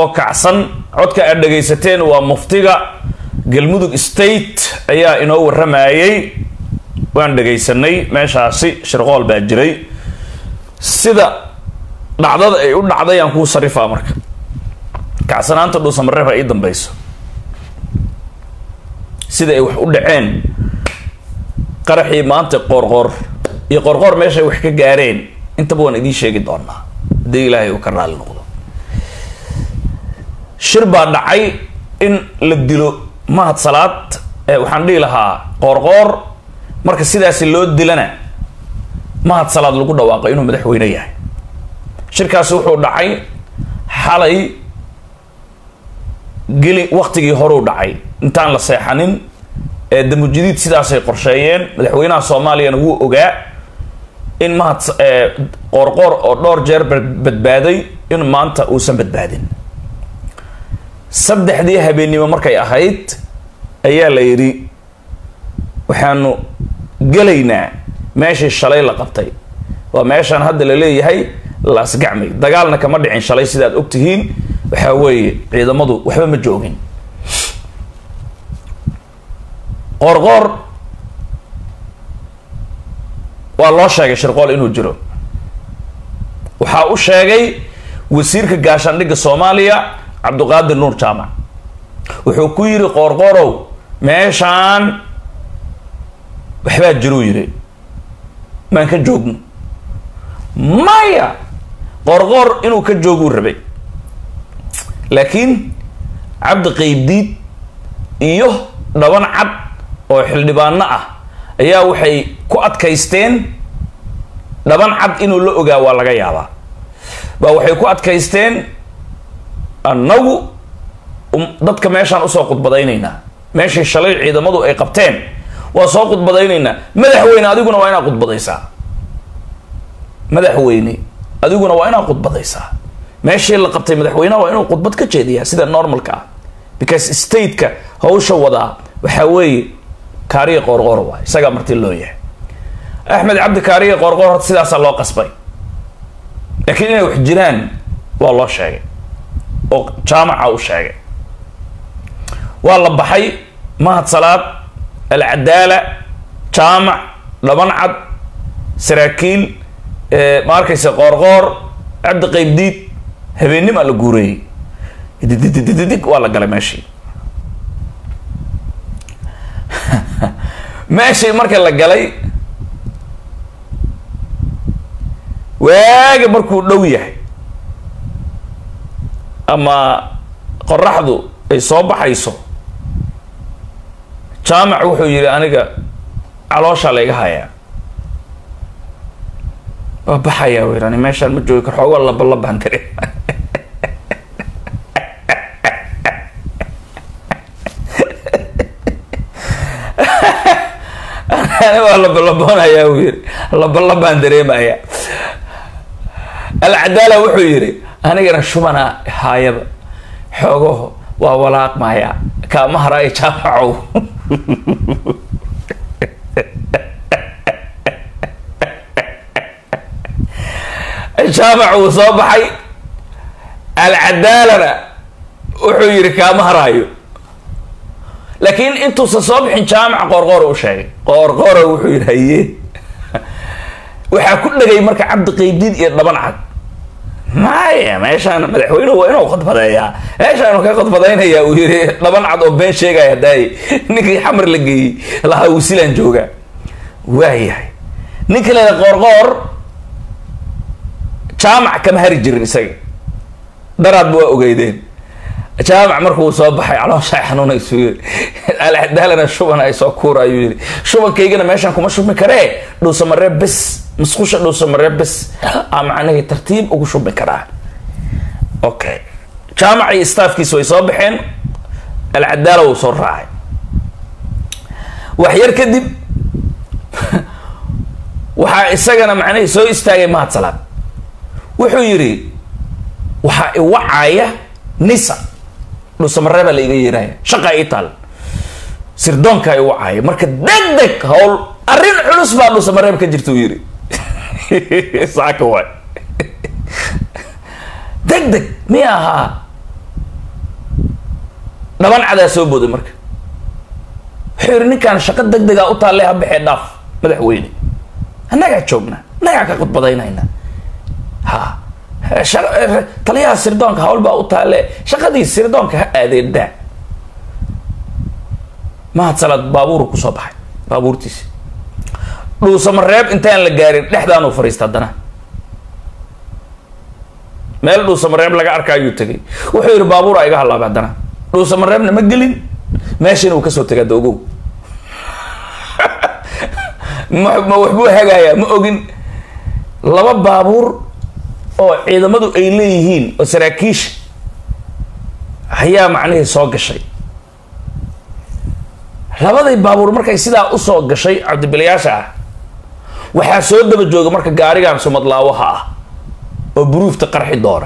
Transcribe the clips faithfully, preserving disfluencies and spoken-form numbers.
oo kacsan codka aad dhagaysateen waa muftiga galmudug state ayaa inoo waramayay waan dhagaysanay meeshaasi shirqool baa jiray sida dhacdada ay u dhacday aan ku sarifaa marka kacsanaanta dhuusamareeb ay dambayso sida ay wax u dhaceen qaraxii maanta qorqor iyo qorqor meesha wax ka gaareen intaba waan idin sheegi doonaa hadii ilaahay uu ka raali noqdo shir baa dhacay in la dilo mahad salaad waxaan dhihi lahaa qorqor marka sidaas loo dilana mahad salaad lagu dhawaaqay inuu madaxweyne yahay shirkaas wuxuu dhacay xalay geli waqtigii hore u dhacay intaan la seexanin ee damujadiid sidaas ay qorsheeyeen madaxweynaha Soomaaliya wuu ogaa in mahad qorqor oo dhowr jeer badbaaday in maanta uu san badbaadin saddexdii habeenimo markay ahayd ayaa la yiri waxaanu galaynaa meeshii shalay la qabtay waa meeshan hadda la leeyahay laas gacmay dagaalna kama dhicin shalay sidaad ogtihiin waxa weeye ciidamadu waxba ma joogin qorqor waa loo sheegay shirqool inuu jiro waxa uu sheegay wasiirka gaashaandhigga Soomaaliya Cabduqaadir Nuur Jaamac wuxuu ku yiri qorqorow meeshan waxba jiro yiri maan ka joogno maya qorqor inuu ka joogo rabay laakiin Cabdi Qaybdiid iyo dhaban cad oo xildhibaano ah ayaa waxay ku adkaysteen dhaban cad inuu la ogaa waa laga yaabaa ba waxay ku adkaysteen annagu dadka meeshan u soo qudbadaynayna meeshii shalay ciidamadu ay qabteen waa soo qudbadaynayna madaxweyne adiguna waa inaad qudbadaysaa madaxweyne adiguna waa inaad qudbadaysaa meeshii la qabtay madaxweynaha waa inuu qudbad ka jeediyaa sida normalka ah because state-ka hawsha wadaa waxa weeye kaariye qorqor waa isaga martii loo yahay Axmed Cabdi Kaariye qorqor sidaas loo qasbay laakiin inay wax jiraan waa loo sheegay oo jaamaca u sheegay waa la baxay mahad salaad al-Cadaala jaamac dhaban cad saraakiil ee ma arkaysa qorqor Cabdi Qaybdiid habeenimo la guuray dididididig waa la galay meeshii meeshii marka la galay waaga markuu dhow yahay ama qoraxdu ay soo baxayso jaamac wuxuu yiri aniga caloosha la iga hayaa waa baxaya weerani meeshaan ma joogi karo xoog la balaban kare waa la balabanaya weer la balaban dareemaya al-Cadaala wuxuu yiri anigana shubana haayaba xoogo waa walaaq maya ka mahray jaamacow jaamac uu soo baxay al-Cadaalana wuxuu yiri ka mahrayo laakiin intuu soo bixin jaamac qorqor u sheegay qorqor wuxuu yiri haye waxa ku dhagay marka Cabdi Qaybdiid iyo dhaban cad maya meeshaan madaxweynuhu waa inuu qodbadeeyaa meeshaan ka qodbadeynaya uu yiri dhaban cad oo been sheegaya daay ninkii xamar la geeyay laha wasiilan jooga waayahay ninka la qorqor jaamac kama hari jirin isaga daraad buu ogeydeen jaamac markuu soo baxay caloosha xanuunayso al-Cadaalana shuban ay soo kuurayo yiri shubankaygana meeshan kuma shubmi karee dhuusamareeb bas مسخوش لو سمرة بس أم عنه ترتيب وكشو بكرة أوكي جامع يستاف كيس ويصابحين العدالة وصور راعي وحير كذب وحا إساقنا معناه سو يستاقي ما تصلات وحو يري وحا وعاية نسا لو سمرة بلا يغيرها شقا إيطال سردونكا يوعاية مركا دك دك هول أرين علوس بقى لو سمرة بكجرتو يري صعك واي دق دق مياها dhaban cadaa soo booday marka wuxuu yidhi ninkaan shaqo deg dega u taalle ha baxee dhaaf madaxweyne annagaa joogna annagaa ka khudbadaynayna ha taliyaha sirdoonka hawl baa u taalle shaqadii sirdoonka ha aadeedaa mahad salaad baabuuru kusoo baxay baabuurtiisi dhuusamareeb intaan la gaarin dhexdaanuu fariista haddana meel dhuusamareeb laga arka ayuu tegay wuxuu yidhi baabuura iga halaabay haddana dhuusamareebna ma gelin meeshan uu kasoo tegay doogow ma ma waxbuu hagayaa ma ogin laba baabuur oo ciidamadu ay leeyihiin oo saraakiisha ayaa macnihii soo gashay labaday baabuur markay sidaa usoo gashay cabdibilayaasha ah waxaa soo daba jooga marka gaarigan sumadlaawaha ah oo buruufta qarxi doona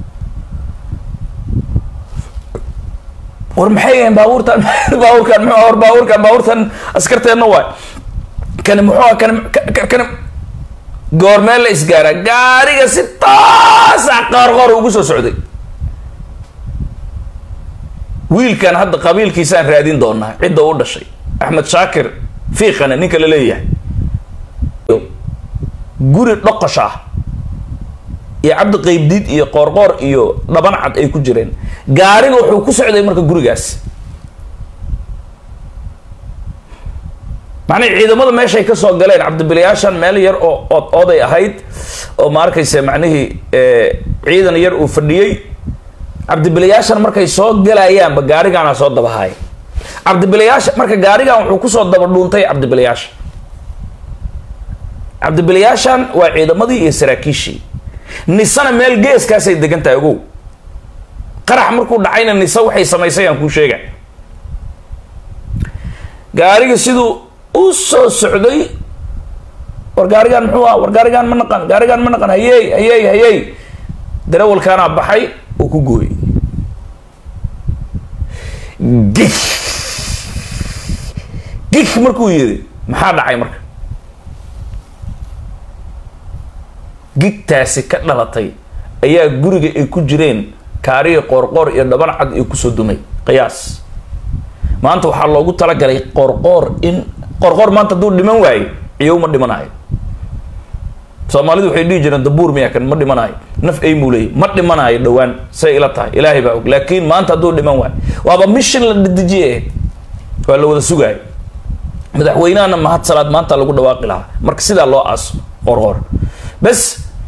war maxay yihiin baabuurtan baabuurkan muxuu war baabuurkan baabuurtan askarteedna waay kan muxuu kan kan goormee la isgaara gaariga si taas ah qaarqoor ugu soo socday wiilkan hadda qabiilkiisaan raadin doonaa cidda u dhashay axmed shaakir fiiqana ninka la leeyahay guri dhoqosh ah iyo cabdi qaybdiid iyo qoorqoor iyo dhaban cad ay ku jireen gaariga wuxuu ku socday marka gurigaas macnay ciidamada meeshay ka soo galeen cabdibilayaashan meel yar oo ood ooday ahayd oo ma arkaysa macnihii ciidan yar uu fadhiyey cabdibilayaashan markay soo galayaanba gaarigaana soo dabahaay cabdibilayaasha marka gaarigan wuxuu kusoo daba dhuuntay cabdibilayaasha cabdibilayaashan waa ciidamadii iyo saraakiishii nisana meel geeskaasay degan tahay ogow qarax markuu dhacayna nisa waxay samaysay aan kuu sheega gaariga siduu u soo socday war gaarigan muxuu ah war gaarigan ma naqan gaarigan ma naqan hayey hayey hayey darawalkaana baxay uu ku gooyey gig gig markuu yiri maxaa dhacay marka gigtaasi ka dhalatay ayaa guriga ay ku jireen kaariga qoorqoor iyo dhaban cad ay kusoo dumay qiyaas maanta waxaa loogu talagalay qoorqoor in qoorqoor maanta hadduu dhiman waayo ciyow ma dhimanayo soomaalidu waxay dhihi jireen dabuur miyaa kan ma dhimanayo naf ay muulay ma dhimanayo dhowaan say ila tahay ilaahay baa og laakiin maanta hadduu dhiman waayo waaba mission la dedejiye waa la wada sugaayo madaxweynahana mahad salaad maanta lagu dhawaaqi lahaa marka sidaa loo aaso qoorqoor bas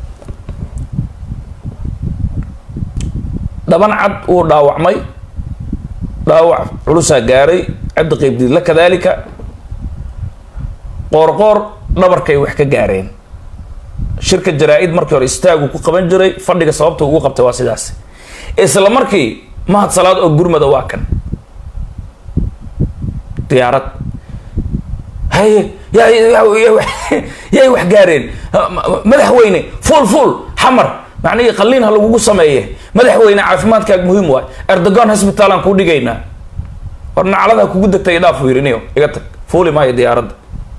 dhaban cad uu dhaawacmay dhaawac culusaa gaaray cabdi qaybdiid la kadaalika qoorqoor dhabarkay wax ka gaareen shirka jaraa-id markii hore istaagu ku qaban jiray fadhiga sababta ugu qabtay waa sidaas isla markii mahad salaad oo gurmada waa kan diyaarad haye yay wax gaareen madaxweyne fuul fuul xamar macnihii qalliin ha lagugu sameeye madaxweyne caafimaadkaaga muhiim waay erdogan hosbitaal aan kuu dhigaynaa war naclada kugu degtay idhaaf yiri niyo iga tag fuuli maayo diyaaradda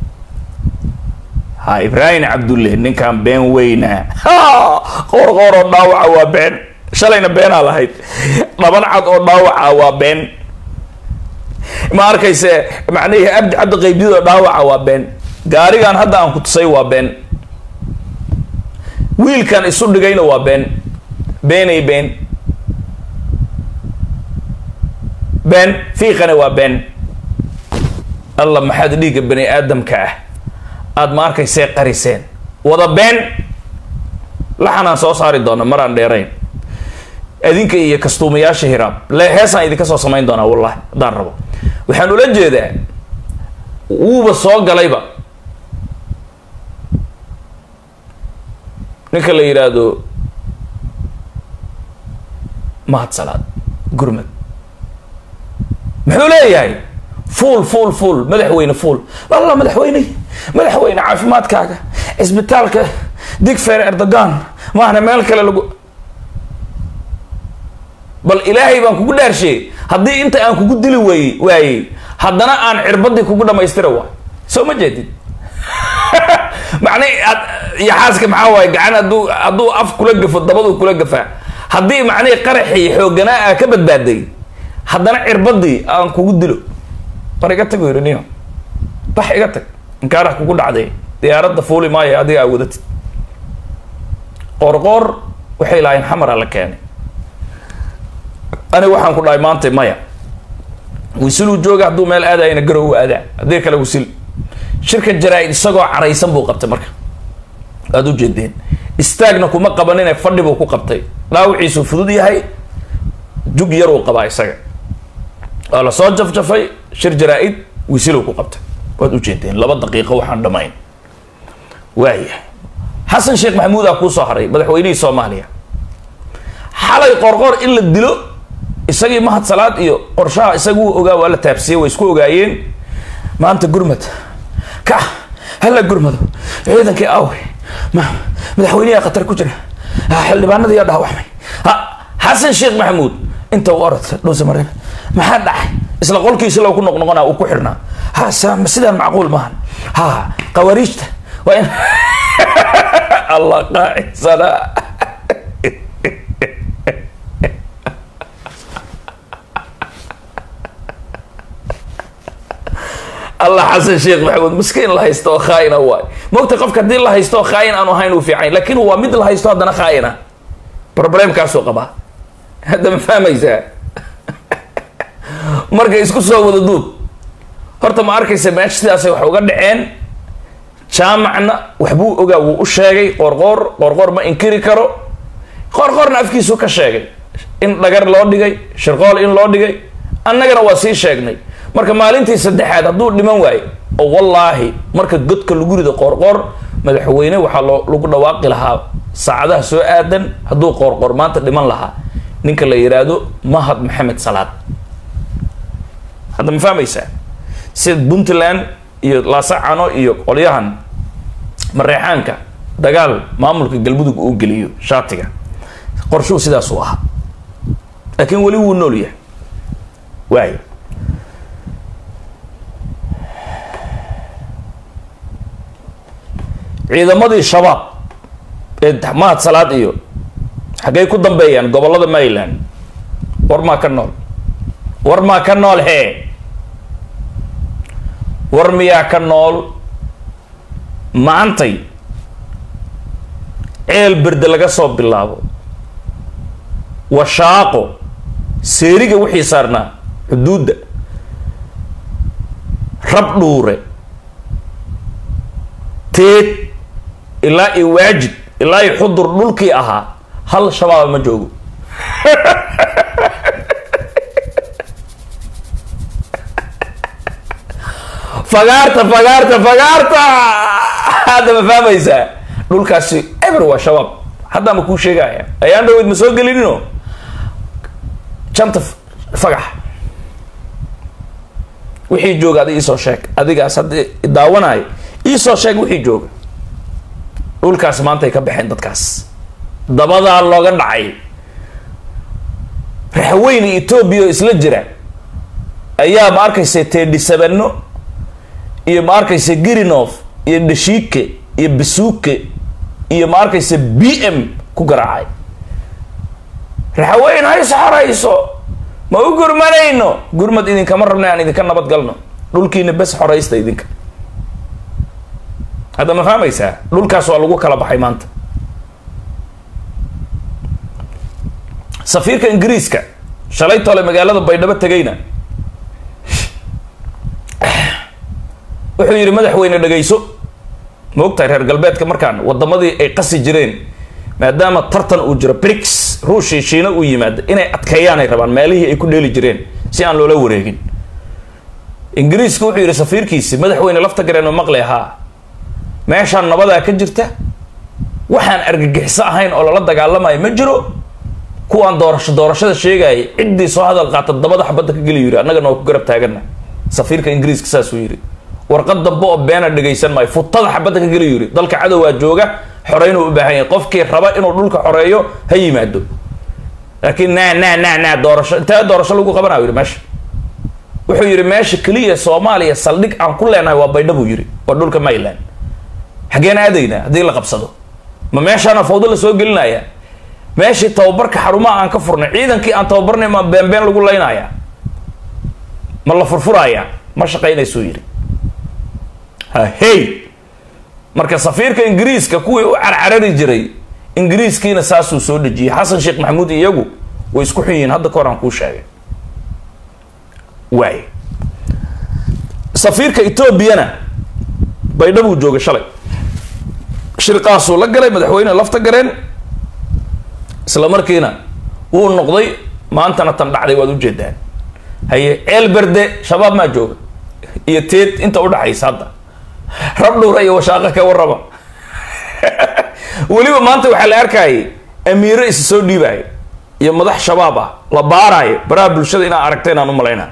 ha ibraahim cabdulle ninkaan been weynaa qoorqoor oo dhaawaca waa been shalayna beenaa lahayd dhaban cad oo dhaawaca waa been ma arkayse macnihii abdi cabdi qaybdiid oo dhaawaca waa been gaarigan hadda aan ku tusay waa been wiilkan isu dhigayna waa been beenay been been fiiqana waa been alla maxaad dhiigga bani aadamka ah aada ma arkaysee qariseen wada been laxanaan soo saari doona maraan dheerayn adinka iyo kastuumayaasha hiraab le heesaan idinka soo samayn doonaa wallahi haddaan rabo waxaan ula jeedaa wuuba soo galayba ninka la yidhaahdo mahad salaad gurmad muxuu leeyahay fuul fuul fuul madaxweyne fuul walla madaxweyne madaxweyne caafimaadkaaga cisbitaalka digfeer erdogan maahna meel kale lagu bal ilaahay baan kugu dhaarsheey haddii inta aan kugu dili waayey waayey haddana aan cirbadii kugu dhamaystira waa soo ma jeedid macnay yaxaaska maxaa waaye gacan hadduu hadduu af kula gafo dabaduu kula gafaa haddii macnay qaraxii xoogganaa ah ka badbaaday haddana cirbadii aan kugu dilo bar iga tag yiri niyo bax iga tag inkaarax kugu dhacday diyaaradda fuuli maayo adiga aa wadatid qorqor waxay lahayn xamar la keenay أنا waxaan ku dhahay maanta maya wisilu jooga haduu meel aadayna garow aada hadii kale wisil shirka jaraa'id isagoo caraysan buu qabtay marka aad u jeedeen istaagna kuma qabanin ee fadhi buu ku qabtay dhaawiciisu fudud yahay jug yar uu qabaa isaga ala soo jafjafay shir jaraa'id wisilu ku qabtay waad u jeedeen laba daqiiqo waxaan dhamayn waaya xasan sheekh maxamuud aa ku soo haray madaxweynihii Soomaaliya xalay qorqor in la dilo isagii mahad salaad iyo qorshaha isagu ogaa wala taabsiye way isku ogaayeen maanta gurmad ka hala gurmado ciidankii away ma madaxweynaha qatar ku jira xildhibaanada yaa dhaawacmay xasan sheekh maxamuud inta uu orod dhowsa mareen maxaa dhacay isla qolkiisa loo ku noqnoqonaa uu ku xirnaa ha saam sidaan macquul maahan ha qawaariijta waa in allah qaa'isana الله حسن شيخ محمود مسكين الله يستوى خاينة واي موقت قفك دي الله يستوى خاين أنو هاين وفي عين لكن هو مثل الله يستوى دنا خاينة بروبليم كاسو قبا هذا ما فاهم يزا مركا يسكو سوى ودود هرتا ما أركي سماش سياسي وحوغا دعين شامعنا وحبو اوغا وشاقي قرقور قرقور ما انكري كارو قرقور نافكي سوكا شاقي إن لغر لو ديغي شرقال إن لو ديغي أننا واسي شاقني marka maalintii saddexaad haduu dhiman waay oo wallahi marka godka lagu rido qorqor madaxweyne waxa lagu dhawaaqi lahaa saacadaha soo aadan haduu qorqor maanta dhiman lahaa ninka la yiraahdo Mahad Maxamed Salaad hadda ma fahmaysaa sid Puntland iyo Laasacano iyo qolyahan mareexaanka dagaal maamulka galmudug uu galiyo shaatiga qorshuhu sidaas u ah laakiin wali wuu nool yahay waay ciidamadii shabaab ee Mahad Salaad iyo xagee ku dambeeyaan gobolada Maryland war ma ka nool war ma ka nool he war miya ka nool maantay eel bird laga soo bilaabo washaaqo seeriga wixii saarnaa xuduuda rab dhuure teed ilaa i waajid ilaa i xudur dhulkii ahaa hal shabaab ma joogo fagaarta fagaarta fagaarta hada ma fahmaysaa dhulkaasi ever waa shabaab hadda ma kuu sheegaya ayaan dhaweyd ma soo gelinino janta fagax wixii jooga adiga isoo sheeg adigaas hadda daawanayo isoo sheeg wixii jooga dhulkaas maanta ay ka baxeen dadkaas dabadaa looga dhacay raxweyne Ethiopia isla jira ayaa ma arkaysa thirty-seven iyo ma arkaysa Girinov iyo Dashike iyo Bisuke iyo ma arkaysa B M ku garaacay raxweyne ay saxarayso ma u gurmanayno gurmad idin kama rabnaa aan idin ka nabad galno dhulkiina bas xoreysta idinka هذا ما فهميسا dhulkaas waa lagu kala baxay maanta safiirka Ingiriiska shalay tole magaalada Baydhabo tagayna wuxuu yiri madaxweyne dhageyso moogtay reer galbeedka markaan wadamadii ay qasi jireen maadaama tartan uu jiro BRICS Ruushia Shiina u yimaad inay adkeeyaan ay rabaan meelihii ay ku dheeli jireen si aan loola wareegin Ingiriiska wuxuu yiri safiirkiisa madaxweyne lafta gareen oo maqlay ahaa meeshaan nabada ka jirta waxaan argagixis ahayn oo la dagaalamayo ma jiro kuwaan doorasho doorashada sheegay cidii soo hadal qaata dabada xabada ka gali yiri annaga noo ku garab taagana safiirka Ingiriiska saas uu yiri warqad dabo oo beena dhageysan may futada xabada ka gali yiri dalka cadawga jooga xoreyn u baahan yahay qofkii raba inuu dhulka xoreeyo ha yimaado laakiin na na na na doorasho inta doorasho lagu qabanayo yiri meesha wuxuu yiri meesha kaliya Soomaaliya saldhig aan ku leenahay waa Baydhabo yiri waa dhulka Maryland حقين أدينا هذه اللي قبصده ما ماشي أنا فوضى سوق قلنا يا ماشي توبرك حرمة عن كفرنا عيدا كي أن توبرني ما بين بين لقول لنا يا ma la furfuraaya ma shaqaynayso yiri ha hey marka safiirka ingiriiska kuwii u carcarari jiray ingiriiskiina saasuu soo dhajiyay xasan sheekh maxamuud iyagu way isku xun yihiin hadda ka hor aan kuu sheegay waay safiirka etoobiyana baydhabuu joogay shalay shirqaasuu la galay madaxweyne lafta gareen isla markiina wuu noqday maantana tan dhacday waad ujeedaan haye ceelberde shabaab maa jooga iyo teed inta udhaxaysa hadda rab dhowra iyo washaaqo ka warraba weliba maanta waxaa la arkayay amiire isa soo dhiibaayo iyo madax shabaab ah la baaraayo baraha bulshada inaa aragta inaan u malaynaa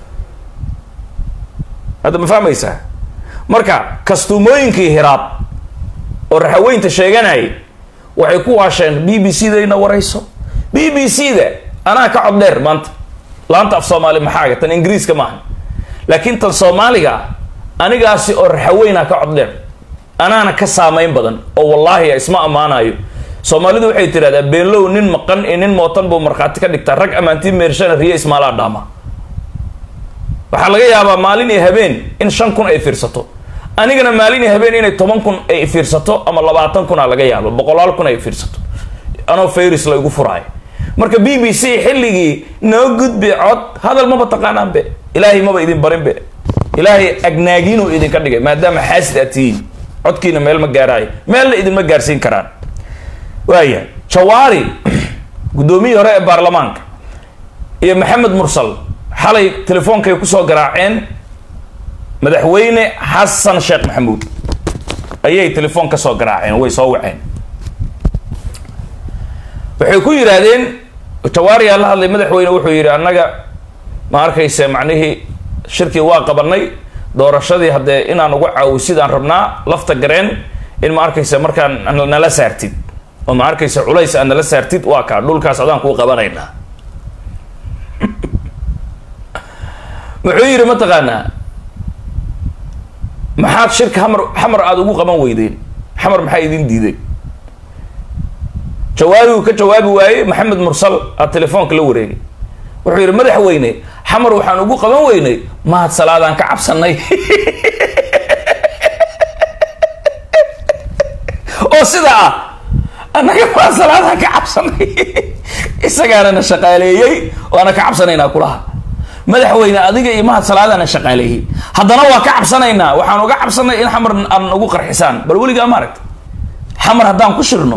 hadda ma fahmaysaa marka kastuumooyinkii hiraab oo raxaweynta sheeganayay waxay ku waasheen b b c da ina warayso b b c da anaa ka cod dheer maanta laanta af soomaali maxaaga tan ingiriiska maaha laakiin tan soomaaliga anigaasi oo raxaweyna ka cod dheer anaana ka saamayn badan oo wallaahi isma ammaanayo soomaalidu waxay tidhahdaa beenlow nin maqan iyo nin mootan buu markhaati ka dhigtaa rag ammaantii meershana riyo ismaalaa dhaama waxaa laga yaabaa maalin iyo habeen in shan kun ay fiirsato anigana maalin iyo habeen inay toban kun ay fiirsato ama labaatan kun a laga yaabo boqolaal kun ay fiirsato anoo fayris la igu furaayo marka b b c xilligii noo gudbi cod hadal maba taqaanaan be ilaahay maba idin barin be ilaahay agnaagiinuu idinka dhigay maadaama xaasid aad tihiin codkiina meel ma gaaraayo meelna idinma gaarsiin karaan waaya jawaari guddoomiyii hore ee baarlamaanka iyo maxamed mursal xalay telefoonkay kusoo garaaceen madaxweyne xasan sheekh maxamuud ayay telefoon ka soo garaaceen way soo waceen waxay ku yidhaahdeen jawaariyaa la hadlay madaxweyne wuxuu yidhi annaga ma arkayse macnihii shirkii waa qabanay doorashadii haddee inaan uga caawi sidaan rabnaa lafta gareen in ma arkayse markaan nala saartid oo ma arkayse culays aan nala saartid waa kaa dhulkaas adaan kuu qabanaynaa wuxuu yidhi mataqaanaa maxaad shirka xamar xamar aada ugu qaban weydeen xamar maxaa idin diiday jawaabiguu ka jawaabi waayey maxamed mursal aa telefoonka la wareegay wuxuu yidhi madaxweyne xamar waxaan ugu qaban weynay mahad salaadaan ka cabsanay oo sidaa ah annaga mahad salaadaan ka cabsanay isagaana na shaqaaleeyey waana ka cabsanaynaa kulaha madaxweyne adiga iyo mahad salaadana shaqaaleeyey haddana waa ka cabsanaynaa waxaan uga cabsanay in xamar aan ugu qarxisaan bal weligaa ma aragta xamar haddaan ku shirno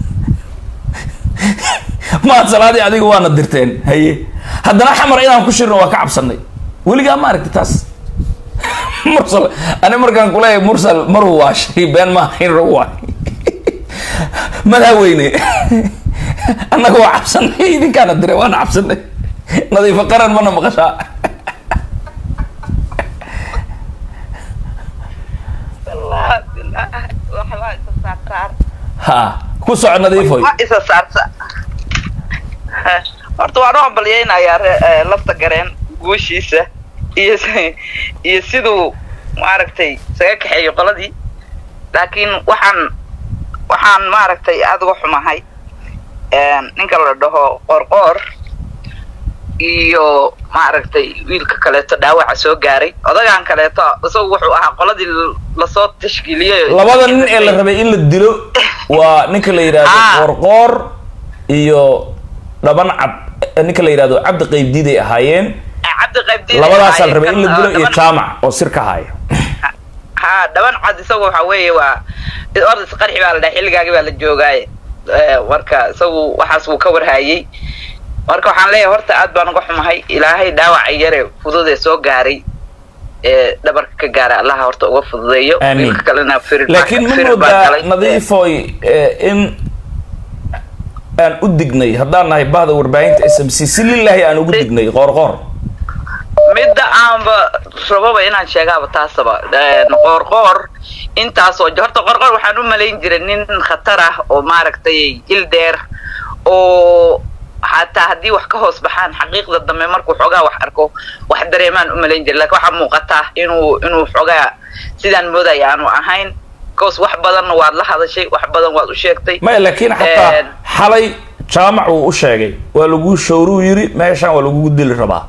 mahad salaadii adiga waana dirteen haye haddana xamar inaan ku shirno waa ka cabsanay weligaa ma aragta taas mursal ani markaan kuleeyahay mursal maruu waashay been maaha in rag waay madaxweyne annaga waa cabsanay idinkaana diray waana cabsanay nadiifo qaran mana maqashaa ha ku soco nadiifoy horta waan u hambalyeynayaa lafta gareen guushiisa iyo iyo siduu maaragtay isaga kaxeeyo qoladii laakiin waxaan waxaan maaragtay aada uga xumahay ninka la dhaho qorqoor iyo maaragtay wiilka kaleeto dhaawaca soo gaaray odagaan kaleeto isagu wuxuu ahaa qoladii lasoo tashkiiliyey labada nin ee la rabay in la dilo waa ninka la yidhaahdo qorqoor iyo dhaban cad ninka la yidhahdo cabdi qaybdiiday ahaayeen cabdi qaybdiid labadaasaa la rabay in la dilo iyo jaamac oo sir ka haya ha dhaban cad isagu waxa weeye waa ordas qarxi baa la dhahay xilligaagi baa la joogaaye marka isagu waxaas wuu ka warhaayey marka waxaan leeyahay horta aad baan uga xumahay ilaahay dhaawaca yare fudud ee soo gaaray ee dhabarka ka gaara allaha horta uga fududeeyo wiilka kalena firir laakiin ma moodaa nadiifoy in aan u dignay haddaan nahay bahda warbaahinta s m c si lilaahi aan ugu dignay qoorqoor midda aanba rababa inaan sheegaaba taasaba qoorqoor intaasoo horta qoorqoor waxaan u malayn jiray nin khatar ah oo maaragtay il dheer oo xataa haddii wax ka hoos baxaan xaqiiqda dambe markuu xoogaa wax arko wax dareemaan u malayn jiray laakiin waxaa muuqataa inuu inuu xoogaa sidaan moodaya aanu ahayn كوس واحد بدن واد لحظة شيء واحد بدن واد وشيكتي ما لكن حتى حالي جامع وشيء ولقوا شورو يري ما يشان ولقوا دل ربا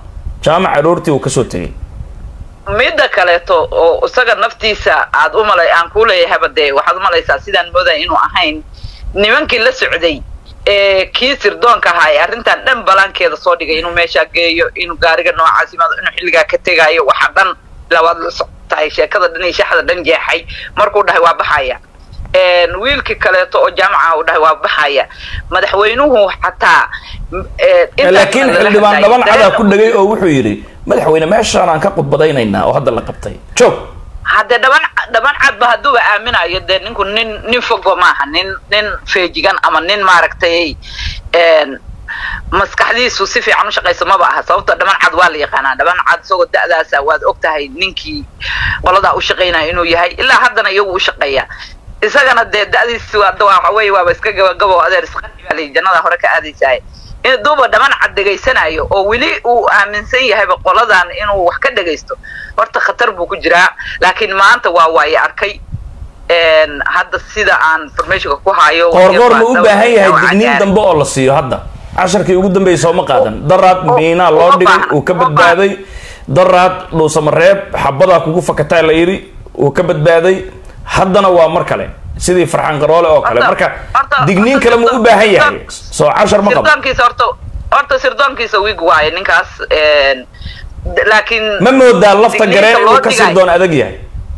jaamac aroortii uu kasoo tegay midda kaleeto oo isaga naftiisa aad u malay aan ku leeyahay bade waxaad u malaysaa sidaan mooday inuu ahayn nimankii la socday ee kii sirdoonka ahaa arrintan dhan balankeeda soo dhigay inuu meesha geeyo inuu gaariga noocaas yimaado inuu xilligaa ka tegayo waxa dhan labaad la socotay sheekada dhan iyo shaxda dhan jeexay markuu dhahay waa baxaya een wiilkii kaleeto oo jaamaca uu dhahay waa baxaya madaxweynuhu xataa laakiin xildhibaan dhaban cada ku dhagay oo wuxuu yiri madaxweyne meeshaan aan ka qudbadaynaynaa oo hadda la qabtay joog hadda dhaban dhaban cad ba haduuba aaminayo de ninku nin nin fogo maaha nin nin feejigan ama nin maaragtay een maskaxdiisu si fiican u shaqeyso ma aha sababta dhaban cad waa la yaqaanaa dhaban cad soo da'daas waad ogtahay ninkii qolada u shaqeynaa inuu yahay ilaa haddana iyagu u shaqeeya isagana de da'diisu waa waxa weey waa iska gabagabo adeer isqaali jannada hore ka aadaysaa in duuba dhaban cad dhageysanayo oo wili uu aaminsan yahay qoladan inuu wax ka dhageysto horta khatar buu ku jiraa laakiin maanta waa waay arkay een hadda sida aan information ku hayo qorqor ma u baahan yahay digniin dambe oo la siiyo hadda casharkii ugu dambeeyay ma qaadan daraad miina loo dhigay uu ka badbaaday daraad dhuusamareeb xabada kugu fakatay la yiri uu ka badbaaday haddana waa mar kale sidii farxan qaroole oo kale marka digniin kale ma u baahan yahay soo cashar ma qabo sirdoonkiisa horta horta sirdoonkiisa wiig waaye ninkaas een laakiin ma moodaa lafta gareen inuu ka sirdoon adag yahay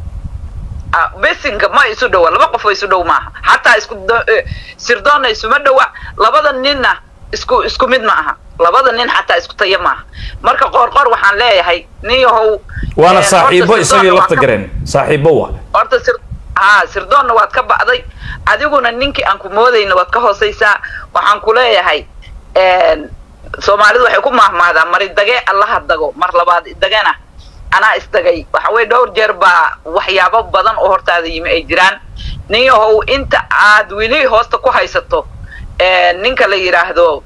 ah besinka ma isu dhaw laba qof isu dhaw maaha hatta isku sirdoon isuma dhaw labada ninna isku isku mid ma aha labada nin hatta isku tayo maaha marka qorqor waxaan leeyahay niyahow waana saaxiibo isagii lafta gareen saaxiibo waa horta sir ها سردون واد كبعضي أديقونا نينكي أنكو مودين واد كهوسيسا وحانكو ليهي سومالي waxay ku mahmaadaan marid dagay Allah hadago mar labaad dagana ana istagay waxa way dhowr jeer ba waxyaabo badan oo hortaada yimi ay jiraan niyahow inta aad wili hoosta ku haysato ee ninka la yiraahdo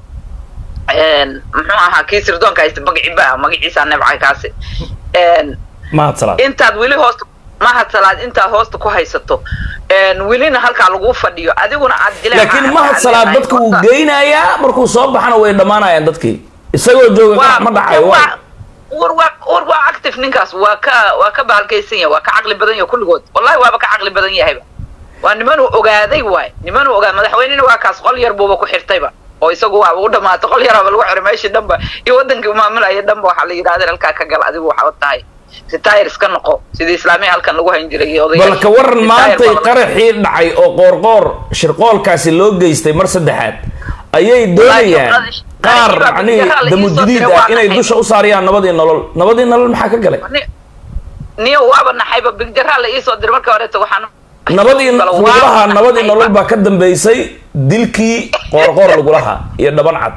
een muxuu ahaa kii sirdoonka haysta magaciiba magaciisa nabcay kaasi een ma salaad intaad wili hoosta ما هتصلاد أنت هوست كويسته ولينا هالك على الغرفة ديو أديقنا عدلا لكن ما هتصلاد بدك وجينا يا مركو صوب حنا وين دمانا يا دتكي يسوي جو ما دعي واحد وروا وروا أكتف نكاس وكا وكا بهالكيسية وكا عقل بدني وكل جود والله وابك عقل بدني هيبة ونمنو أجادي واي نمنو أجاد مدحوينين وكاس قال يربو بكو حرتيبة أو يسووا وده ما تقول يرى بالوحر ماشي دم يودنك ما ملا يدم وحلي هذا الكاكا قال أدي وحوطاي ستاير اسكنقو سيدي اسلامي halkan lagu hayn jiray bal ka waran maanta qaraxii dhacay oo qoorqoor shirqoolkaasi loo geystay mar saddexaad ayay doonayaan qaar yani damujdiid ah inay dusha u saariyaan nabadii nolol nabadii nolol maxaa ka galay niyo waaba naxayba bigdara la isoo dir marka hore waxaan nabadii nololaha nabadii nolol baa ka dambeysay dilkii qoorqoor lagu lahaa iyo dhaban cad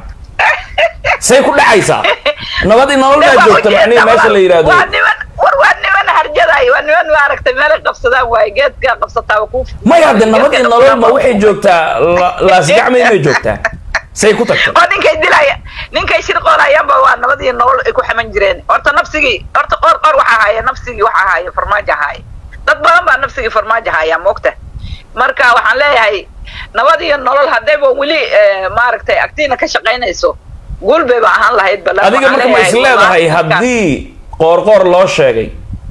say ku dhacaysaa nabadii nolol baa joogta macnaheedu meesha la yiraahdo warwaadni wana harjaday wana wana aragtay meel qabsadaan way geedka qabsataa ku ma yaad nabadii nolol ma waxay joogtaa laas gacmo inay joogtaa say ku tagtay oo ninkay dilaya ninkay shirqoolaayaan ba waa nabadii nolol ay ku xaman jireen horta nafsigii horta qor qor waxa haaya nafsigii waxa haaya farmaajo haaya dad badan baa nafsigii farmaajo haaya moogta marka waxaan leeyahay nabadii nolol hadayba wali maaragtay agtiina ka shaqeynayso gulbay ba ahaan lahayd balaa adiga marka ma isleedahay haddii qoorqoor loo sheegay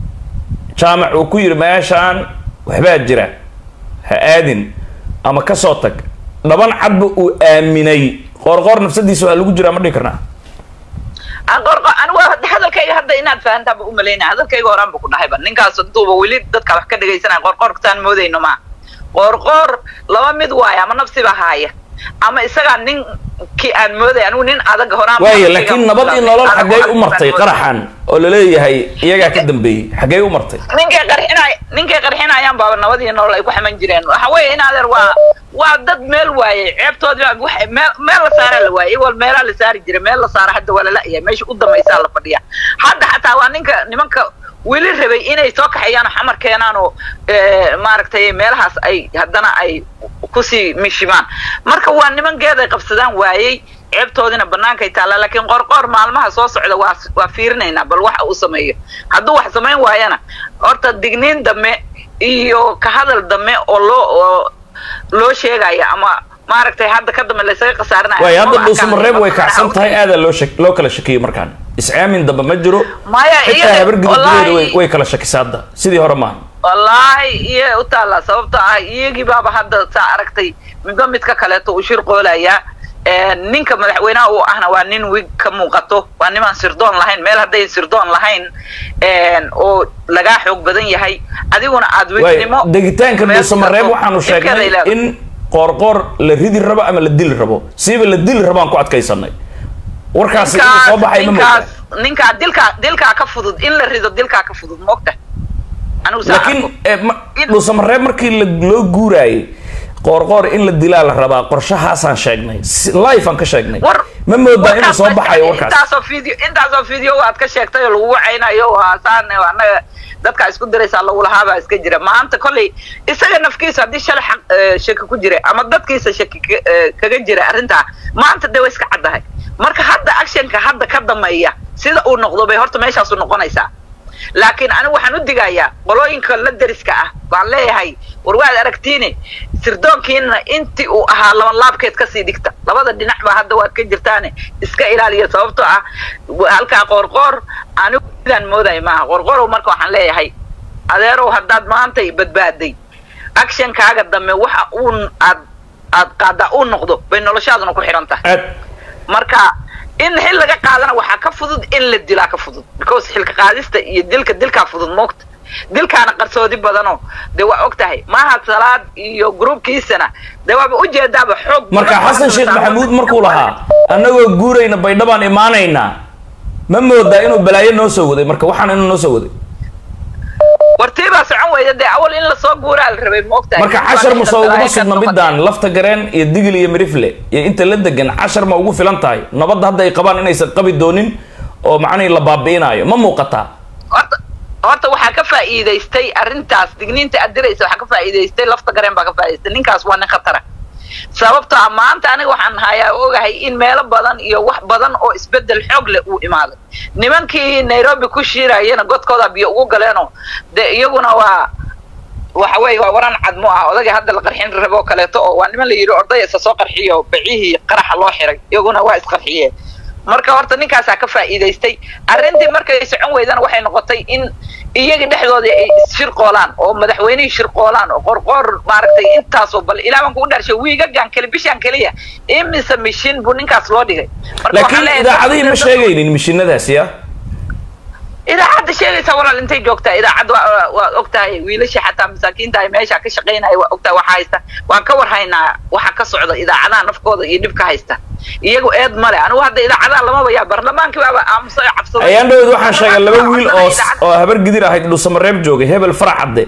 jaamac uu ku yiri meeshaan waxbaa jira ha aadin ama ka soo tag dhaban cadba uu aaminay qoorqoor nafsadiisa waa lagu jiraa ma dhihi karnaa aan qoorqoor anigu hadalkayga hadda inaad fahantaa ba u malaynaa hadalkayga horaan ba ku dhahayba ninkaas duuba weli dadka wax ka dhagaysanaya qoorqoorkaan moodayno ma qoorqoor laba mid waaya ama nafsiba haaya ama isaga nin ki aan mooday anigu nin adag horaan waayo laakiin nabadii nolol xagay u martay qaraxan oo la leeyahay iyaga ka dambeeyay xagay u martay ninkay qarxinay ninkay qarxinayaan baa nabadii nolol ay ku xaman jireen waxa weeye in adeer waa waa dad meel waaye ceebtoodii wax meel la saara la waaye wal meel la saari jiray meel la saara hadda wala la yahay meesha u dambaysa la fadhiya hadda xataa waa ninka nimanka wili rabay inay soo kaxayaan xamar keenaan oo maaragtay meelahaas ay haddana ay kusi mishimaan marka waa niman geeday qabsadaan waayay ceebtoodina banaanka taala laakiin qorqoor maalmaha soo socda waa waa fiirinaynaa bal waxa uu sameeyo hadduu wax sameyn waayana horta digniin dame iyo ka hadal dame oo loo loo sheegaya ama maaragtay hadda ka dambe la isaga qasaarnaa way hadda dhuusamareeb way kacsan tahay aad loo loo kala shakiyo markaan iscaamin damba ma jiro maya xitaa habar gidirteeda way way kala shakisaada sidii hore maaha wallahi iyo u taala sababta ah iyagii baaba hadda saa aragtay midba midka kaleeto u shir qoolaya ninka madaxweynaha uu ahna waa nin wig ka muuqato waa niman sirdoon lahayn meel hadday sirdoon lahayn oo laga xoog badan yahay adiguna aad wignimo degitaanka Dhuusamareeb waxaanu sheegnay in qoorqoor la ridi rabo ama la dili rabo siiba la dili rabaan ku adkaysanay warkaasi inuu soo baxay ma ninkaas ninka dilka dilka ka fudud in la rido dilka ka fudud moogta anu saa laakiin Dhuusamareeb markii loo guuray qoorqoor in la dilaa la rabaa qorshahaasaan sheegnay live aan ka sheegnay ma moodaa inuu soo baxayo warkaas intaasoo video intaasoo video aad ka sheegtay oo lagu wacaynayo haasaan anaga dadka isku diraysa lagu lahaaba iska jira maanta kolley isaga nafkiisa hadii shalay shaki ku jira ama dadkiisa shaki kaga jira arrinta maanta de way iska cadahay marka hadda actionka hadda ka dameeya sida uu noqdo bay horta meeshaas u noqonaysaa laakiin anigu waxaan u digayaa qolooyinka la dariska ah baan leeyahay war waad aragtiine sirdoonkiina intii uu ahaa laba laabkeed ka sii dhigta labada dhinac ba hadda waad ka jirtaane iska ilaaliya sababtoo ah halka qoorqoor anigu sidaan mooday maaha qoorqoor marka waxaan leeyahay adeerow haddaad maanta badbaaday action kaaga dambe waxa uu aad aad qaada uu noqdo bay noloshaaduna ku xiran tahay marka in xil laga qaadana waxa ka fudud in la dilaa ka fudud because xilka qaadista iyo dilka dilka fudud moogta dilkaana qarsoodi badano de waa ogtahay maaha salaad iyo groupkiisana de waaba u jeedaaba xoog marka xasan sheekh maxamuud markuu lahaa annagoo guurayna baydhabaan imaanayna ma moodaa inuu balaayo noo soo waday marka waxaan inuu noo soo waday wartiba socon weyda de awal in la soo guuraa la rabay moogtahay marka cashar ma soo ugu sudna midaan lafta gareen iyo digil iyo mirifle iyo inta la degan cashar ma ugu filan tahay nabad hadda ay qabaan inaysan qabi doonin oo macnaheedu la baabiinayo ma muuqataa horta waxaa ka faa'iidaystay arrintaas digniinta adiraysa waxaa ka faa'iidaystay lafta gareen baa ka faa'iidaystay ninkaas waa nin khatara sababtoo ah maanta aniga waxaan hayaa ogahay in meelo badan iyo wax badan oo isbedel xoog leh uu imaaday nimankii Nairobi ku shiirayeen godkooda biyo ugu galeenoo de iyaguna waa waxa weey waa waran cadmo ah odaga hadda la qarxin rabo kaleeto oo waa niman la yiri orday isa soo qarxiyo bicihi qarax loo xiray iyaguna waa isqarxiyeen marka horta ninkaas ka faa'iidaystay arrintii markay socon weydana waxay noqotay in iyaga dhexdooda ay shirqoolaan oo madaxweynaha shirqoolaan oo qorqor maaragtay intaas oo bal ilaahan ku dharshay wiiga gaan kale bishan kaliya imisa mishin buu ninkaas loo dhigay marka laakiin idaacadii ma sheegaynin mishinadaas ya idaacadda sheegaysa walaal intay joogtaa idaacadda waa ogtahay wiilasha xataa masaakiinta ay meesha ka shaqeynaya waa ogtahay waxa haysta waan ka warhaynaa waxa ka socda idaacadaha nafkooda iyo dhibka haysta iyagu eed male anigu hadda idaacadaha lamaba yaa barlamaankii baaba aamusay cabsaday ayaan dhawed waxaan sheegay laba wiil oo oo habar gidir ahayd Dhuusamareeb joogay hebel farax cadde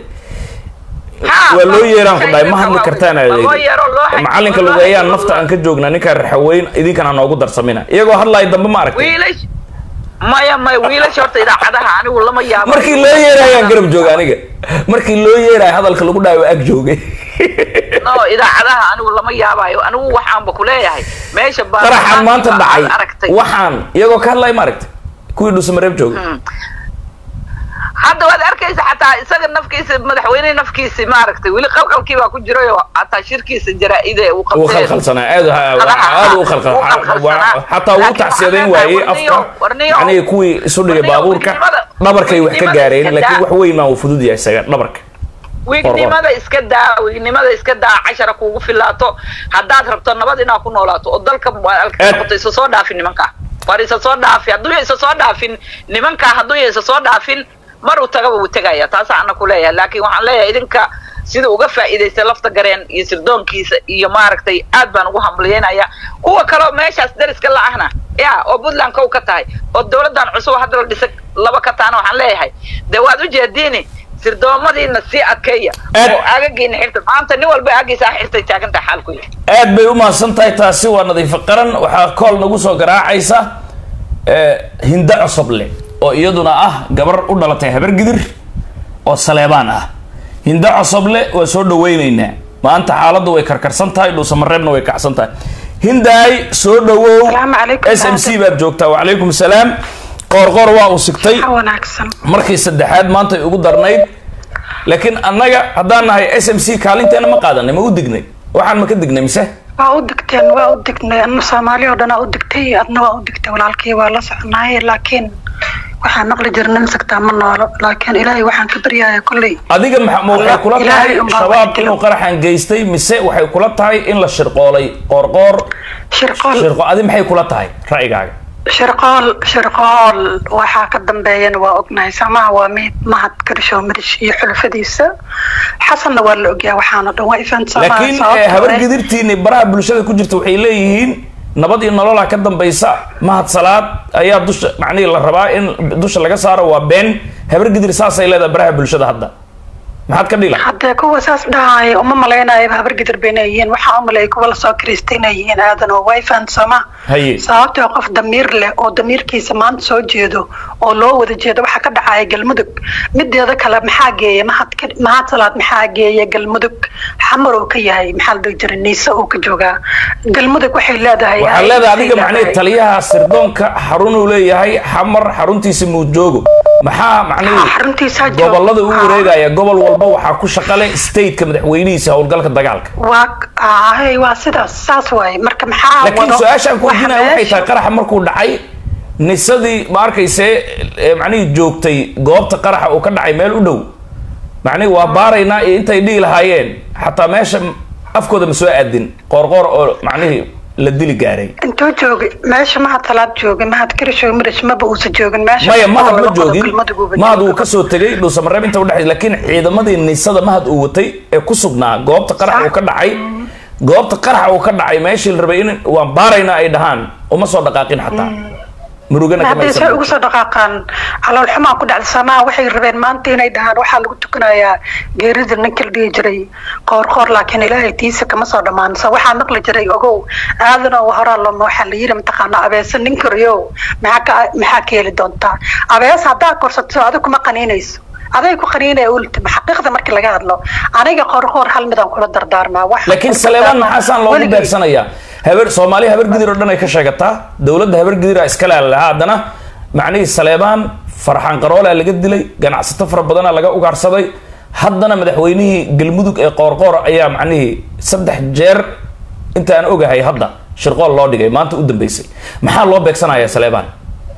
waa loo yeeraan ku dhaay ma hadli kartaan adeeg macalinka lugeeyaan nafta aan ka joognaa ninka raxaweyn idinkana noogu darsamina iyagoo hadlaay dambe ma aragtay wiilash maya may wiilash horta idaacadaha anigu lama yaabo markii loo yeerayaan garab joog aniga markii loo yeeray hadalka lagu dhaayo ag joogay no idaacadaha anigu lama yaabayo anigu waxaan ba ku leeyahay meesha baa qaraxan maanta dhacay waxaan iyagoo ka hadlay ma aragtay kuwii Dhuusamareeb joogay hadda waad arkaysa xataa isaga nafkiisa madaxweynaha nafkiisa ma aragtay wili qalqalkii baa ku jiray oo xataa shirkiisa jaraa'ide uu qabtay uu khalkhalsana aad aad uu khalkhal xataa uu tacsiyadeyn waayay afka yani kuwii isu dhigay baabuurka dhabarkay wax ka gaareen laakiin wax weyn ma uu fudud yahay isaga dhabarka wiignimada iska daa wiignimada iska daa cashara kuugu filaato haddaad rabto nabad inaad ku noolaato oo dalka noqoto isa soo dhaafin nimanka war isa soo dhaafi hadduu isa soo dhaafin nimanka hadduu isa soo dhaafin mar uu tagaba uu tagaya taas aan ku leeyahay laakiin waxaan leeyahay idinka sida uga faa'iideystay lafta gareen iyo sirdoonkiisa iyo maaragtay aad baan ugu hambalyeynaya kuwa kale meeshaas dariska la ahna ya oo Puntland ka ka tahay oo dawladdan cusub hadda la dhisay laba ka taana waxaan leeyahay de waad u jeediini sirdoomadiina si adkeeya oo agagiina xirta maanta nin walba agiisa xirtay taaganta xaalku aad bay u maasan tahay taasi waa nadiif qaran waxa kool nagu soo garaacaysa ee hinda cusable oo iyaduna ah gabar u dhalatay habar gidir oo Saleebaan ah hinda cusable waa soo dhaweynaynaa maanta xaaladdu way karkarsan tahay Dhuusamareebna way kacsan tahay hindaay soo dhawow S M C baad joogtaa wa calaykum salaam qorqor waa u sigtay markii saddexaad maanta ugu darnayd laakiin annaga haddaan nahay S M C kaalinteena ma qaadanay ma u dignay waxaan ma ka dignay mise waa u digteen waa u dignay anna Soomaaliya oo dhan u digtay adna waa u digtay walaalkii waa la soconaay laakiin waxaan naqli jirnay sagtaa ma noolo laakiin ilaahay waxaan ka baryayaa kulli adiga maxaa waxay kula tahay shabaab inuu qaraxan geystay mise waxay kula tahay in la shirqoolay qorqor shirqool shirqo adi maxay kula tahay ra'yigaaga shirqool shirqool waxa ka dambeeyana waa ognahay samaha waa mid mahad karsho madish iyo xulfadiisa xasanna waa la ogyahay waxaana dhan waa ifan samaha laakiin habar gidirtiina baraha bulshada ku jirta waxay leeyihiin nabad iyo nolol ka dambaysa mahad salaad ayaa dusha macnii la rabaa in dusha laga saaro waa been habar gidir saasay leedahay baraha bulshada hadda maxaad ka dhila hadda kuwa saas dhahay uma maleynayo habar gidir beenayeen waxa u maleeyay kuwa la soo kristaynayeen aadan oo way fahansama sababtoo qof damiir leh oo damiirkiisa maanta soo jeedo oo loo wada jeedo waxa ka dhacay galmudug mideeda kale maxaa geeyay mahad mahad salaad maxaa geeyay galmudug xamar oo ka yahay maxaa la jiray niisa oo ka jooga galmudug waxay leedahay waxa leedahay adiga macnii taliyaha sirdoonka xarun uu leeyahay xamar xaruntiisa muu joogo maxaa macnii xaruntiisa joogo gobolada uu wareegaya gobol walba waxa ku shaqale state ka madaxweynihiisa howlgalka dagaalka waa ah waa sidaas saas way marka maxaa laakiin su'aashan ku weydiinaya waxay tahay qaraxa markuu dhacay nisadii ma arkayse macnii joogtay goobta qaraxa uu ka dhacay meel u dhow macnii waa baaraynaa iyo intay dhihi lahaayeen xataa meesha afkooda ma soo aadin qoorqoor oo macnii la dili gaaray intuu joogay meesha mahad salaad joogay mahad karisho mirish maba uusa joogin meesha maya mahad ma joogin mahad uu kasoo tegay dhuusamareeb inta u dhexay laakiin ciidamadii nisada mahad uu watay ee ku sugnaa goobta qarax uu ka dhacay goobta qarax uu ka dhacay meeshii la rabay in waan baaraynaa ay dhahaan uma soo dhaqaaqin xataa murugana kama aysan ugu soo dhaqaaqaan calool xumaa ku dhacday samaa waxay rabeen maanta inay dhahaan waxa lagu tukanayaa geerida ninka la dhihi jiray qoor qoor laakiin ilaahay tiisa kama soo dhamaan sa waxa naqli jiray ogow aadan oo horaa loo waxa la yiri mataqaana abeesa nin kariyo maxaa maxaa keeli doonta abees hadaa korsato adigu kuma qaniinayso aday ku qaniinay ulti xaqiiqda markii laga hadlo aniga qoor qoor hal mid aan kula dardaarmaa wax laakiin Saleeman Xasan loo beegsanaya habar Soomaali habar gidir oo dhan ay ka sheegataa dawladda habar gidir ay iska leedahay hadana macnii Saleeman farxan qarool laga dilay ganacsato fara badan laga ugaarsaday haddana madaxweynihii galmudug ee qoorqoor ayaa macnii saddex jeer inta aan ogahay hadda shirqool loo dhigay maanta u dambeysay maxaa loo beegsanayaa Saleeman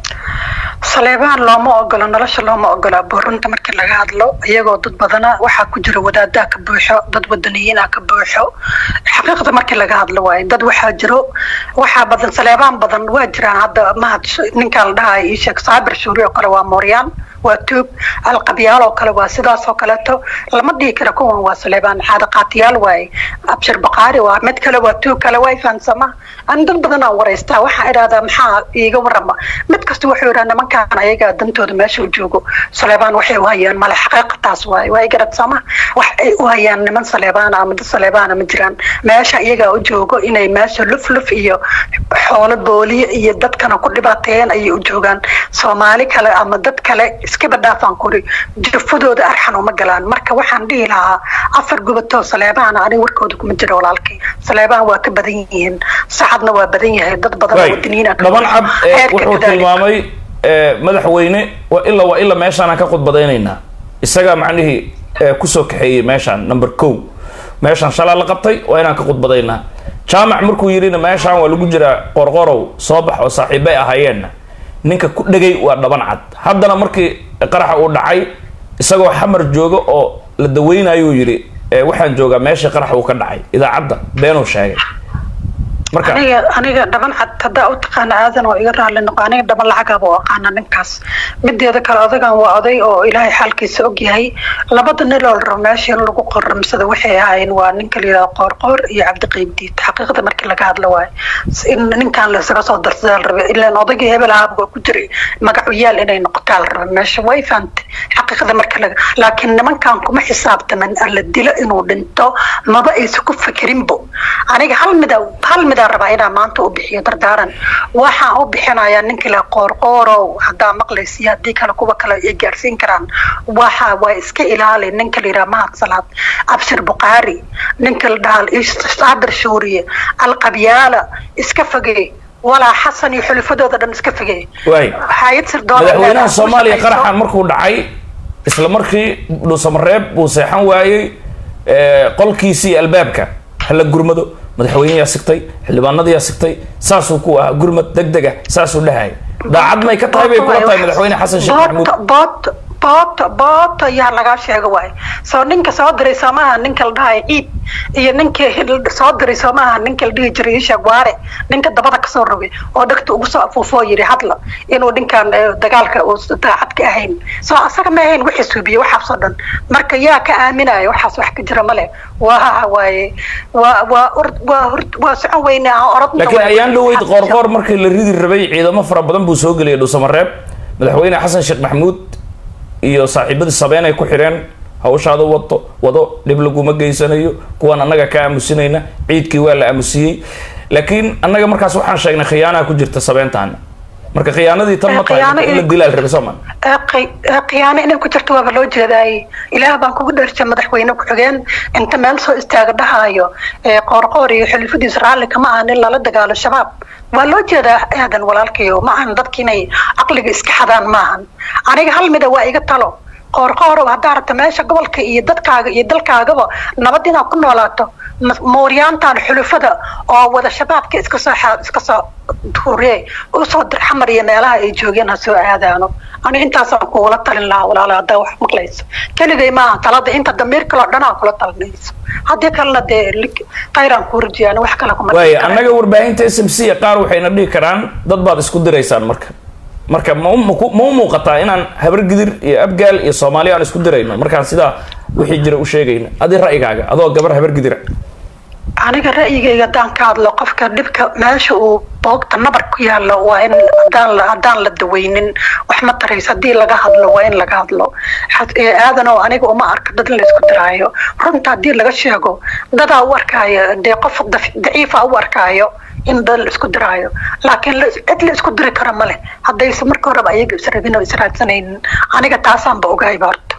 Saleeban looma ogola nolosha looma ogola burunta markii laga hadlo iyagoo dad badana waxa ku jira wadaada ka buuxo dad wadaniyiin ka buuxo xaqiiqda markii laga hadlo way dad waxa jiro waxa badan Saleeban badan waa jiraan hadda mahad ninka la dhahay ii sheeg saabir suuriyo kale waa Mooriyaan waa tuub alqabiyaal oo kale waa sidaas oo kale to lama dhigi karo kuwan waa Saleeban xada qaatiyaal way abshir baqaari waa mid kale waa tuub kale way fahansama aan dad badan oo wareystaa waxa iraada maxaa iiga warama mid kasta wuxuu yiraahdaa markaan ayaga dantooda meesha u joogo Saleeban waxay u hayaan mala xaqiiqataas way way garad sama wax ay u hayaan niman Saleeban ama dad Saleeban ma jiraan meesha iyaga u joogo inay meesha luf luf iyo xoolo booliye iyo dadkana ku dhibaateeyeen ay u joogaan Soomaali kale ama dad kale iska badafan kori jifadooda arxan uma galaan marka waxaan dhihi lahaa afar gubato Saleeban ani warkooda kuma jiro walaalkay Saleeban waa ka badan yihiin saxadna waa badan yahay dad badan oo wadaniina ka badan cab wuxuu tilmaamay madaxweyne waa illa waa illa meeshaan ka qodbadeenayna isaga macnihii ku soo kaxeeyay meeshaan number two meeshaan shala la qabtay waa inaan ka qodbadaynaa jaamac markuu yirina meeshaan waa lagu jira qorqorow soo bax oo saaxiibay ahaayeen ninka ku dhagay waa dhaban cad haddana markii qaraxa uu dhacay isagoo xamar jooga oo la daweynayo yiri waxaan joogaa meesha qaraxa uu ka dhacay idaacadda beenuu sheegay marka aniga aniga dhaban cad hada u taqaan aadan oo iga raali noqon aniga dhaban lacag oo aqaan ninkaas mideeda kale odagan waa oday oo ilaahay xalkiisa og yahay labada nin oo ramaashin lagu qorramsada waxay ahaayeen waa ninka la yiraahdo qoorqoor iyo cabdi qaybdiid xaqiiqda markii laga hadlo waay in ninkan la isaga soo darsaday rabay ilaa odagii hebel ahaa ku jiray magacu yaal inay noqotaan rabay meesha way faantay xaqiiqda markii laga laakiin nimankan kuma xisaabtaman alla dilo inuu dhinto maba ay isku fikirinbo aniga hal mid hal mid rabaa inaan maanta u bixiyo dardaaran waxaan u bixinayaa ninka la qoorqooro hadaa maqlaysiya hadii kale kuwa kale ay gaarsiin karaan waxa waa iska ilaali ninka la yiraahdo mahad salaad abshir buqaari ninka la dhaal istabir shuuriye alqabiyaala iska fogey wala xasan iyo xulfadooda dhan iska fogey way hay'ad sirdoon madaxweynaha Soomaaliya qaraxan markuu dhacay isla markii dhuusamareeb uu seexan waayay qolkiisii albaabka hala gurmado madaxweynaha sigtay xildhibaanada sigtay saasuu ku ah gurmad degdega saasuu dhahay daacad may ka tahay bay kula tahay madaxweyne xasan sheekh maxamuud boot boot boot yaa laga sheego waay soo ninka soo diray Soomaha ninka la dhahay ciid iyo ninka soo diray Soomaha ninka la dhihi jiray Shaqwaare ninka dabada ka soo rogay oo dhagta ugu soo afuufo yiri hadla inuu ninkan dagaalka uu daacad ka ahayn soo asaga ma ahayn wixii suubiyo waxa soo dhan marka yaa ka aaminayo waxaas wax ka jira male waa waay waa waa waa waa socon weynaa orodna laakiin ayaan dhaweyd qorqor markii la ridi rabay ciidamo fara badan buu soo galiyay Dhuusamareeb madaxweyne xasan sheekh maxamuud iyo saaxiibada sabeen ay ku xireen hawshaada wado wado dib lagu ma geysanayo kuwan annaga ka aamusinayna ciidkii waa la aamusiyay laakiin annaga markaas waxaan sheegnay khiyaana ku jirta sabeentan marka khiyaanadii tan ma tahay in la dilaa rabay Soomaan khiyaana inay ku jirto waa loo jeeday ilaah baan kugu dheershay madaxweyne ku xigeen inta meel soo istaaga dhahayo ee qorqor iyo xilifadiisa raalli kama aan in la dagaalo shabaab waa loo jeedaa aadan walaalkayo ma aan dadkiinay aqliga iska xadaan maahan aniga hal mid waa iga talo qorqor hadaa rabta meesha gobolka iyo dadkaaga iyo dalkaagaba nabad inaad ku noolaato mooryaantan xulufada oo wada shabaabka iska soo iska soo tuurey oo soo dirxamar iyo meelaha ay joogeen ha soo aadaano aniga intaas aan ku wala talin lahaa walaalaha hadaa wax maqlayso keligay maaha talada inta damiirka loo dhanaa kula talinayso haddii kalena dee qayraan ku rajiyaan wax kale kuma way annaga warbaahinta S M C qaar waxayna dhihi karaan dad baad isku diraysaan marka marka ma ma muuqataa inaan habar gidir iyo abgaal iyo Soomaaliya aan isku dirayno marka sida wixii jira u sheegayna adii ra'yigaaga adoo gabar habar gidir aniga ra'yigayga daan ka hadlo qofka dhibka meesha uu boogta nabar ku yaalo waa in daan la daan la daweynin wax ma taraysa hadii laga hadlo waa in laga hadlo aadan oo aniga uma arko dad la isku diraayo runta hadii laga sheego dada u arkaayo de qof daciif ah u arkaayo in dal isku diraayo laakiin cid la isku diri karo male haday marka hore ayaga israabin oo israadsanaynin aniga taasaan ba ogaay baarto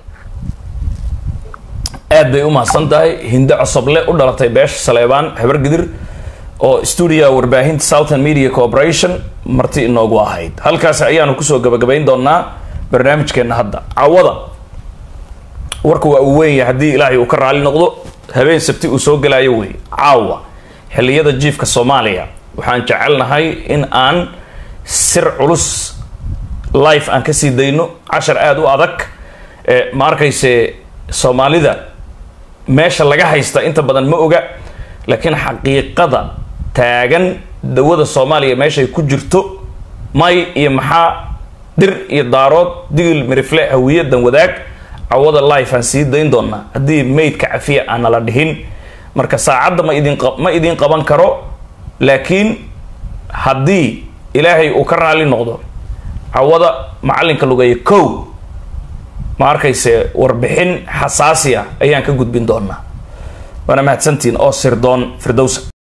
aad bay u mahadsan tahay Hindo Cosoble u dhalatay beesha Saleebaan habar gidir oo studio warbaahinta Southern Media Corporation marti inoogu ahayd halkaas ayaanu ku soo gabagabayn doonaa barnaamijkeena hadda cawada warku waa weyn hadii Ilaahay uu ka raali noqdo habeen sabti uu soo galaayo way caawa xilliyada jiifka Soomaaliya waxaan jecelnahay in aan sir culus live aan ka sii dayno cashar aad u adag ee ma arkayse Soomaalida meesha laga haysta inta badan ma oga laakiin xaqiiqada taagan dawada Soomaaliya meesha ay ku jirto may iyo maxaa dir iyo daarood digil mirifle hawiyadan wadaag cawada live aan sii dayn doona hadii meydka cafiya aan la dhihin marka saacada ma idin ma idin qaban karo laakiin hadii Ilaahay uu ka raali noqdo cawada macalinka lugay kow ma arkayse warbixin xasaasiya ayaan ka gudbin doonaa wana mahadsantiin oo sirdoon Firdaws